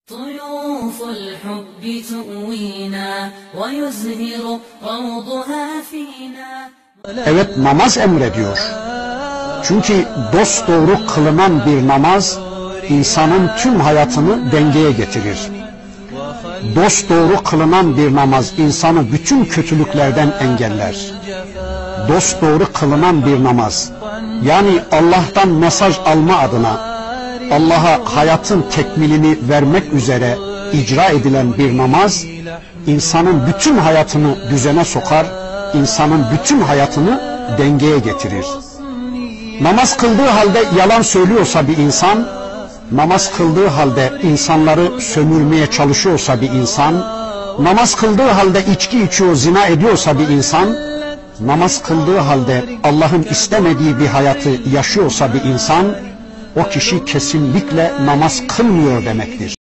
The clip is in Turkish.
طيوف الحب تؤوينا ويزهر روضها فينا. Evet, namaz emrediyor. Çünkü dosdoğru kılınan bir namaz insanın tüm hayatını dengeye getirir. Dosdoğru kılınan bir namaz insanı bütün kötülüklerden engeller. Dosdoğru kılınan bir namaz, yani Allah'tan mesaj alma adına Allah'a hayatın tekmilini vermek üzere icra edilen bir namaz, insanın bütün hayatını düzene sokar, insanın bütün hayatını dengeye getirir. Namaz kıldığı halde yalan söylüyorsa bir insan, namaz kıldığı halde insanları sömürmeye çalışıyorsa bir insan, namaz kıldığı halde içki içiyor, zina ediyorsa bir insan, namaz kıldığı halde Allah'ın istemediği bir hayatı yaşıyorsa bir insan, o kişi kesinlikle namaz kılmıyor demektir.